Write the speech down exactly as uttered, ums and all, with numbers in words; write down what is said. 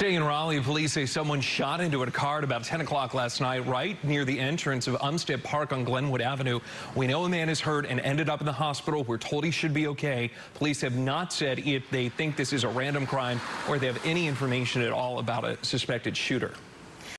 Staying in Raleigh, police say someone shot into a car at about ten o'clock last night, right near the entrance of Umstead Park on Glenwood Avenue. We know a man is hurt and ended up in the hospital. We're told he should be okay. Police have not said if they think this is a random crime or they have any information at all about a suspected shooter.